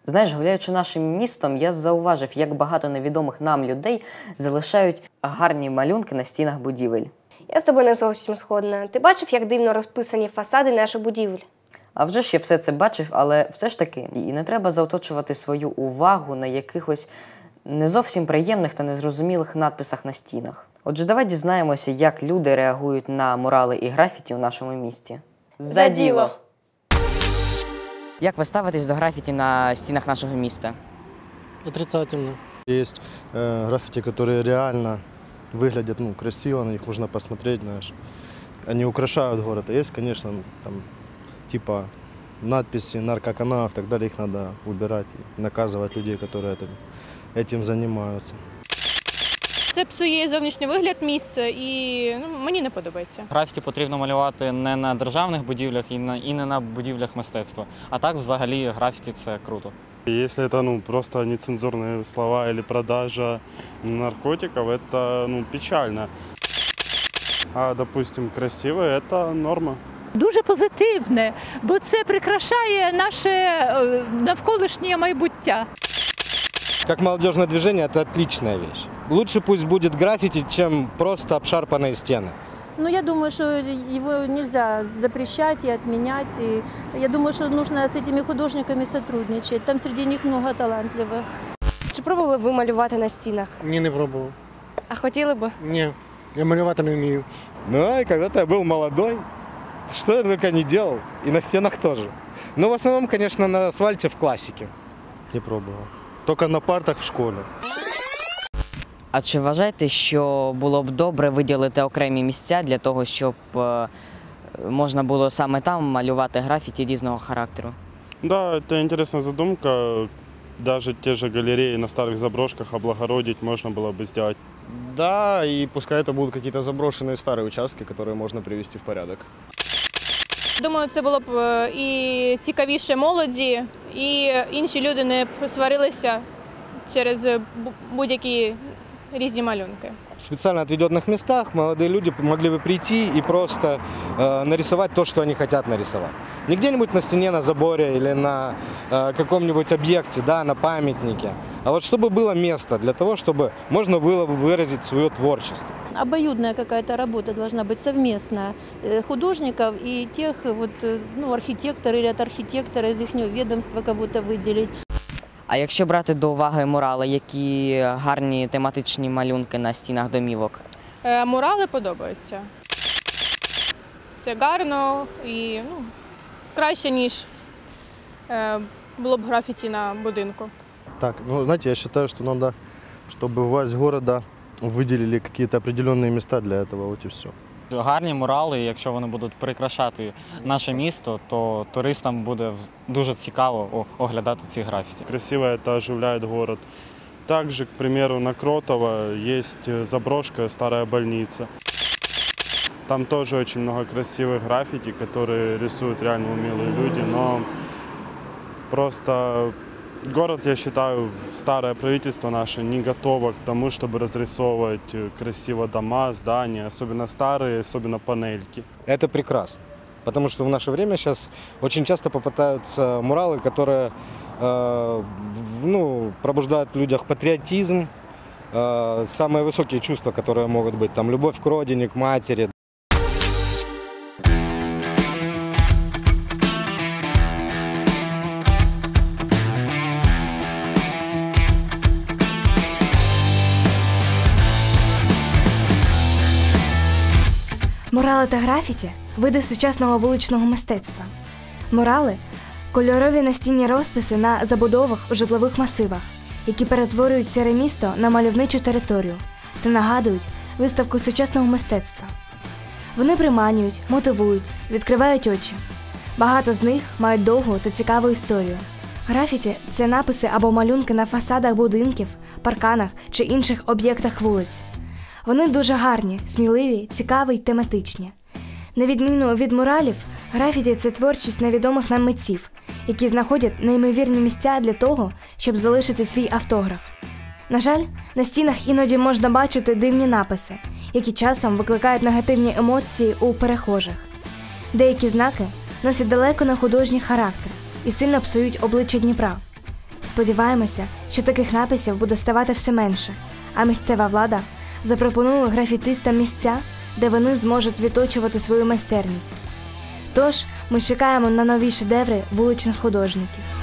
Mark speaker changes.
Speaker 1: Знаєш, гуляючи нашим містом, я зауважив, як багато невідомих нам людей залишають гарні малюнки на стінах будівель.
Speaker 2: Я з тобою не зовсім згодна. Ти бачив, як дивно розписані фасади наших будівель?
Speaker 1: А вже ж я все це бачив, але все ж таки, і не треба заоточувати свою увагу на якихось не зовсім приємних та незрозумілих надписах на стінах. Отже, давай дізнаємося, як люди реагують на мурали і графіті у нашому місті.
Speaker 2: За діло!
Speaker 1: Як ви ставитесь до графіті на стінах нашого міста?
Speaker 3: Отрицательно. Есть граффити, которые реально выглядят красиво, на них можно посмотреть, знаешь. Они украшают город. А есть, конечно, там типа надписи наркоканалов и так далее, их надо убирать и наказывать людей, которые этим занимаются.
Speaker 4: Це псує зовнішній вигляд місця і мені не подобається.
Speaker 5: Графіті потрібно малювати не на державних будівлях і не на будівлях мистецтва. А так взагалі графіті – це круто.
Speaker 6: Если это просто нецензурные слова или продажа наркотиков, это печально. А, допустим, красивое – это норма.
Speaker 7: Дуже позитивне, бо це прикрашає наше навколишнє майбуття.
Speaker 8: Как молодежное движение это отличная вещь. Лучше пусть будет граффити, чем просто обшарпанные стены.
Speaker 9: Я думаю, что его нельзя запрещать и отменять. И я думаю, что нужно с этими художниками сотрудничать. Там среди них много талантливых.
Speaker 2: Чи пробували ви малювати на стінах?
Speaker 3: Ні, не пробував.
Speaker 2: А хотіли б?
Speaker 3: Ні, я малювати не вмію.
Speaker 8: И когда-то я был молодой, что я только не делал. И на стенах тоже. Но в основном, конечно, на асфальте в классике.
Speaker 3: Не пробував.
Speaker 8: Только на партах в школе.
Speaker 1: А чи вважаєте, що було б добре виділити окремі місця для того, щоб можна було саме там малювати графіті різного характеру?
Speaker 6: Да, это интересная задумка. Даже те же галереи на старых заброшках облагородить можно было бы сделать.
Speaker 10: Да, и пускай это будут какие-то заброшенные старые участки, которые можно привести в порядок.
Speaker 4: Думаю, це було б і цікавіше молоді, і інші люди не сварилися через будь-які різні малюнки.
Speaker 8: В специально отведенных местах молодые люди могли бы прийти и просто нарисовать то, что они хотят нарисовать. Не где-нибудь на стене, на заборе или на каком-нибудь объекте, да, на памятнике. А вот чтобы было место для того, чтобы можно было бы выразить свое творчество.
Speaker 9: Обоюдная какая-то работа должна быть совместная художников и тех архитекторов или от архитектора из их ведомства кого-то выделить.
Speaker 1: А якщо брати до уваги мурали, які гарні тематичні малюнки на стінах домівок?
Speaker 4: Мурали подобаються. Це гарно і краще, ніж було б графіті на будинку.
Speaker 3: Так, знаете, я считаю, что надо, чтобы власть города выделили какие-то определенные места для этого, вот и все.
Speaker 5: Гарні мурали, якщо вони будуть прикрашати наше місто, то туристам буде дуже цікаво оглядати ці графіті.
Speaker 6: Красиво это оживляет город. Также, к примеру, на Кротово есть заброшка, старая больница. Там тоже очень много красивых граффити, которые рисуют реально умелые люди, но просто город, я считаю, старое правительство наше не готово к тому, чтобы разрисовывать красиво дома, здания, особенно старые, особенно панельки.
Speaker 8: Это прекрасно, потому что в наше время сейчас очень часто попадаются муралы, которые пробуждают в людях патриотизм, самые высокие чувства, которые могут быть, там, любовь к родине, к матери.
Speaker 11: Мурали та графіті – види сучасного вуличного мистецтва. Мурали – кольорові настінні розписи на забудовах у житлових масивах, які перетворюють сіре місто на мальовничу територію та нагадують виставку сучасного мистецтва. Вони приманюють, мотивують, відкривають очі. Багато з них мають довгу та цікаву історію. Графіті – це написи або малюнки на фасадах будинків, парканах чи інших об'єктах вулиць. Вони дуже гарні, сміливі, цікаві й тематичні. На відміну від муралів, графіті – це творчість невідомих нам митців, які знаходять неймовірні місця для того, щоб залишити свій автограф. На жаль, на стінах іноді можна бачити дивні написи, які часом викликають негативні емоції у перехожих. Деякі знаки носять далеко не художній характер і сильно псують обличчя Дніпра. Сподіваємося, що таких написів буде ставати все менше, а місцева влада запропонує графітистам місця, де вони зможуть відточувати свою майстерність. Тож, ми чекаємо на нові шедеври вуличних художників.